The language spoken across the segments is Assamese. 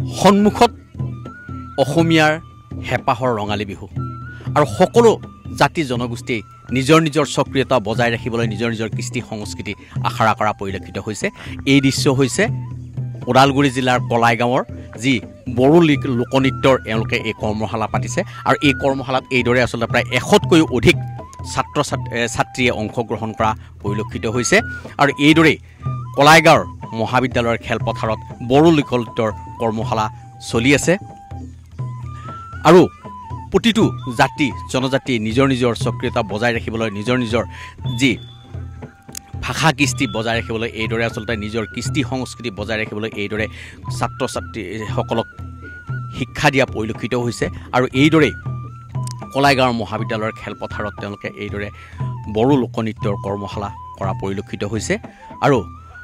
সন্মুখত অসমীয়াৰ হেঁপাহৰ ৰঙালী বিহু আৰু সকলো জাতি জনগোষ্ঠী নিজৰ নিজৰ সক্ৰিয়তা বজাই ৰাখিবলৈ নিজৰ নিজৰ কৃষ্টি সংস্কৃতি আখৰা কৰা পৰিলক্ষিত হৈছে। এই দৃশ্য হৈছে ওদালগুৰি জিলাৰ কলাই গাঁৱৰ যি বড়ো লোকনৃত্যৰ এওঁলোকে এই কৰ্মশালা পাতিছে আৰু এই কৰ্মশালাত এইদৰে আচলতে প্ৰায় 100তকৈও অধিক ছাত্ৰ ছাত্ৰীয়ে অংশগ্ৰহণ কৰা পৰিলক্ষিত হৈছে আৰু এইদৰেই কলাইগাঁৱৰ মহাবিদ্যালয়ৰ খেলপথাৰত বড়ো লোকনৃত্যৰ কৰ্মশালা চলি আছে আৰু প্ৰতিটো জাতি জনজাতি নিজৰ নিজৰ সক্ৰিয়তা বজাই ৰাখিবলৈ নিজৰ নিজৰ যি ভাষা কৃষ্টি বজাই ৰাখিবলৈ এইদৰে আচলতে নিজৰ কৃষ্টি সংস্কৃতি বজাই ৰাখিবলৈ এইদৰে ছাত্ৰ ছাত্ৰীসকলক শিক্ষা দিয়া পৰিলক্ষিত হৈছে আৰু এইদৰেই কলাইগাঁৱৰ মহাবিদ্যালয়ৰ খেলপথাৰত তেওঁলোকে এইদৰে বড়ো লোকনৃত্যৰ কৰ্মশালা কৰা পৰিলক্ষিত হৈছে আৰু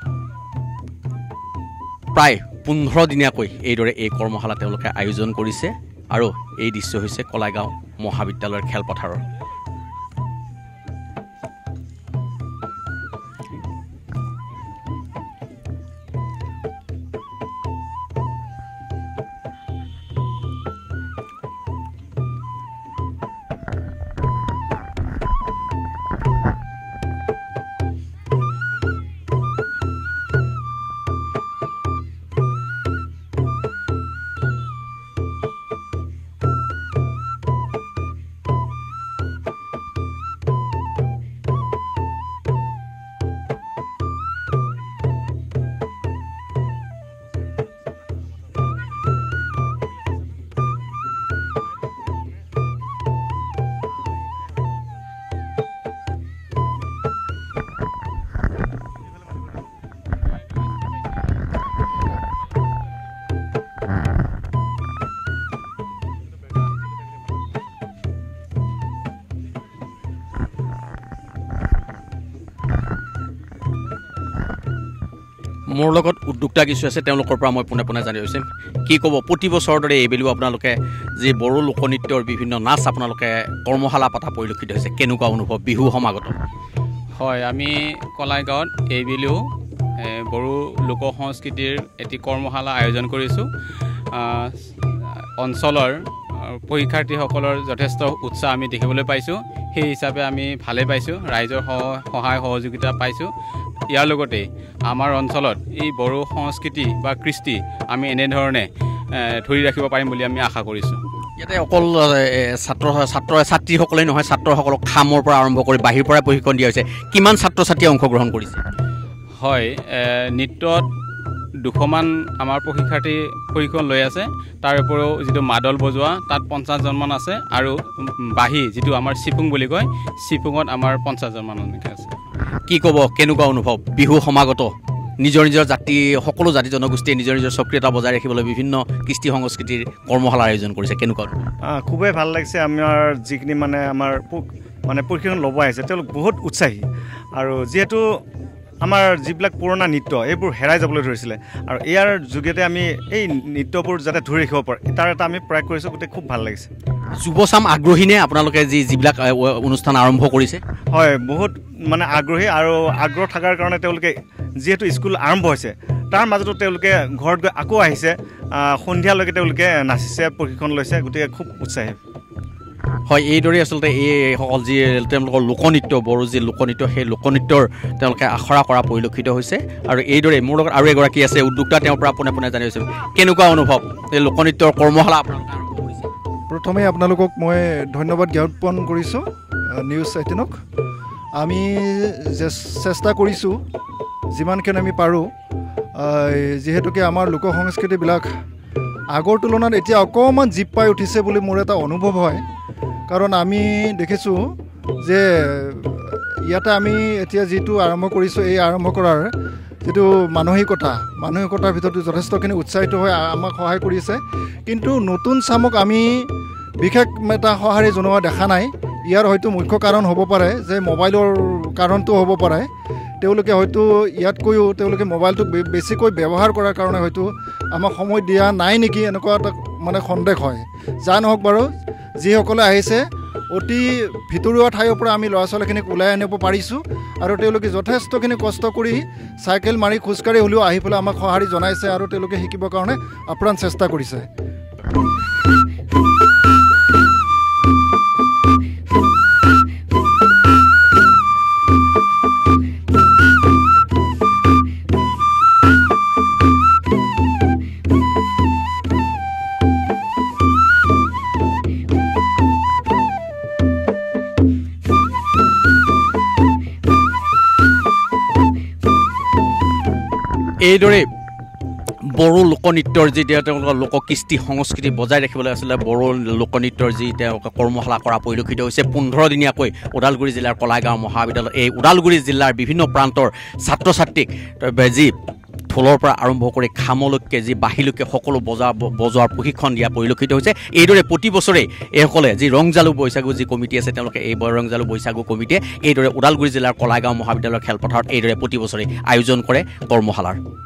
প্ৰায় 15 দিনীয়াকৈ এইদৰে এই কৰ্মশালা তেওঁলোকে আয়োজন কৰিছে আৰু এই দৃশ্য হৈছে কলাইগাঁও মহাবিদ্যালয়ৰ খেলপথাৰৰ। মোৰ লগত উদ্যোক্তা কিছু আছে, তেওঁলোকৰ পৰা মই পোনে পোনে জানি লৈছোঁ। কি ক'ব, প্ৰতি বছৰৰ দৰে এইবেলিও আপোনালোকে যি বড়ো লোকনৃত্যৰ বিভিন্ন নাচ আপোনালোকে কৰ্মশালা পতা পৰিলক্ষিত হৈছে, কেনেকুৱা অনুভৱ বিহু সমাগত? হয়, আমি কলাইগাঁৱত এইবেলিও বড়ো লোক সংস্কৃতিৰ এটি কৰ্মশালা আয়োজন কৰিছোঁ। অঞ্চলৰ পৰীক্ষাৰ্থীসকলৰ যথেষ্ট উৎসাহ আমি দেখিবলৈ পাইছোঁ। সেই হিচাপে আমি ভালেই পাইছোঁ, ৰাইজৰ সহায় সহযোগিতা পাইছোঁ। ইয়াৰ লগতে আমাৰ অঞ্চলত এই বড়ো সংস্কৃতি বা কৃষ্টি আমি এনেধৰণে ধৰি ৰাখিব পাৰিম বুলি আমি আশা কৰিছোঁ। ইয়াতে অকল ছাত্ৰীসকলেই নহয়, ছাত্ৰসকলক খামৰ পৰা আৰম্ভ কৰি বাহিৰৰ পৰাই প্ৰশিক্ষণ দিয়া হৈছে। কিমান ছাত্ৰ ছাত্ৰীয়ে অংশগ্ৰহণ কৰিছে? হয়, নৃত্যত 200মান আমাৰ প্ৰশিক্ষাৰ্থী প্ৰশিক্ষণ লৈ আছে। তাৰ উপৰিও যিটো মাদল বজোৱা তাত 50জনমান আছে আৰু বাঁহী যিটো আমাৰ চিফুং বুলি কয়, চিফুঙত আমাৰ 50জনমান আছে। কি ক'ব, কেনেকুৱা অনুভৱ বিহু সমাগত? নিজৰ নিজৰ জাতি সকলো জাতি জনগোষ্ঠীয়ে নিজৰ নিজৰ সক্ৰিয়তা বজাই ৰাখিবলৈ বিভিন্ন কৃষ্টি সংস্কৃতিৰ কৰ্মশালাৰ আয়োজন কৰিছে, কেনেকুৱা? খুবেই ভাল লাগিছে। আমাৰ যিখিনি আমাৰ প্ৰশিক্ষণ ল'ব আহিছে তেওঁলোক বহুত উৎসাহী আৰু যিহেতু আমাৰ যিবিলাক পুৰণা নৃত্য এইবোৰ হেৰাই যাবলৈ ধৰিছিলে আৰু ইয়াৰ যোগেদি আমি এই নৃত্যবোৰ যাতে ধৰি ৰাখিব পাৰোঁ তাৰ এটা আমি প্ৰয়াস কৰিছোঁ। গোটেই খুব ভাল লাগিছে। যুৱচাম আগ্ৰহীনে আপোনালোকে যিবিলাক অনুষ্ঠান আৰম্ভ কৰিছে? হয়, বহুত আগ্ৰহী আৰু আগ্ৰহ থকাৰ কাৰণে তেওঁলোকে যিহেতু স্কুল আৰম্ভ হৈছে তাৰ মাজতো তেওঁলোকে ঘৰত গৈ আকৌ আহিছে, সন্ধিয়ালৈকে তেওঁলোকে নাচিছে, প্ৰশিক্ষণ লৈছে, গতিকে খুব উৎসাহী। হয়, এইদৰে আচলতে এইসকল যি তেওঁলোকৰ লোকনৃত্য, বড়ো যি লোকনৃত্য, সেই লোকনৃত্যৰ তেওঁলোকে আখৰা কৰা পৰিলক্ষিত হৈছে আৰু এইদৰে মোৰ লগত আৰু এগৰাকী আছে উদ্যোক্তা, তেওঁৰ পৰা পোনে পোনে জানি লৈছোঁ। কেনেকুৱা অনুভৱ এই লোকনৃত্যৰ কৰ্মশালা আপোনালোকে আৰম্ভ কৰিছে? প্ৰথমে আপোনালোকক মই ধন্যবাদ জ্ঞাপন কৰিছোঁ নিউজ 18ক। আমি চেষ্টা কৰিছোঁ যিমানখিনি আমি পাৰোঁ, যিহেতুকে আমাৰ লোক সংস্কৃতিবিলাক আগৰ তুলনাত এতিয়া অকণমান জীপ পাই উঠিছে বুলি মোৰ এটা অনুভৱ হয়। কাৰণ আমি দেখিছোঁ যে ইয়াতে আমি এতিয়া যিটো আৰম্ভ কৰিছোঁ, এই আৰম্ভ কৰাৰ যিটো মানসিকতাৰ ভিতৰত যথেষ্টখিনি উৎসাহিত হৈ আমাক সহায় কৰিছে। কিন্তু নতুন চামক আমি বিশেষ এটা সঁহাৰি জনোৱা দেখা নাই। ইয়াৰ হয়তো মুখ্য কাৰণ হ'ব পাৰে যে মোবাইলৰ কাৰণটো হ'ব পাৰে। তেওঁলোকে হয়তো ইয়াতকৈও তেওঁলোকে মোবাইলটো বেছিকৈ ব্যৱহাৰ কৰাৰ কাৰণে হয়তো আমাক সময় দিয়া নাই নেকি, এনেকুৱা এটা সন্দেহ হয়। যা নহওক বাৰু, যিসকলে আহিছে অতি ভিতৰুৱা ঠাইৰ পৰা আমি ল'ৰা ছোৱালীখিনিক ওলাই আনিব পাৰিছোঁ আৰু তেওঁলোকে যথেষ্টখিনি কষ্ট কৰি চাইকেল মাৰি খোজকাঢ়ি হ'লেও আহি পেলাই আমাক সঁহাৰি জনাইছে আৰু তেওঁলোকে শিকিবৰ কাৰণে আপ্ৰাণ চেষ্টা কৰিছে। এইদৰে বড়ো লোকনৃত্যৰ যি তেওঁলোকৰ লোককৃষ্টি সংস্কৃতি বজাই ৰাখিবলৈ আছিলে বড়ো লোকনৃত্যৰ যি তেওঁলোকে কৰ্মশালা কৰা পৰিলক্ষিত হৈছে 15 দিনীয়াকৈ ওদালগুৰি জিলাৰ কলাইগাঁও মহাবিদ্যালয় এই ওদালগুৰি জিলাৰ বিভিন্ন প্ৰান্তৰ ছাত্ৰ ছাত্ৰীক যি ঢোলৰ পৰা আৰম্ভ কৰি খামলৈকে যি বাঁহীলৈকে সকলো বজোৱাৰ প্ৰশিক্ষণ দিয়া পৰিলক্ষিত হৈছে। এইদৰে প্ৰতি বছৰে এইসকলে যি ৰংজালু বৈশাগু যি কমিটি আছে তেওঁলোকে এই ৰংজালু বৈশাগু কমিটিয়ে এইদৰে ওদালগুৰি জিলাৰ কলাইগাঁও মহাবিদ্যালয়ৰ খেলপথাৰত এইদৰে প্ৰতি বছৰে আয়োজন কৰে কৰ্মশালাৰ।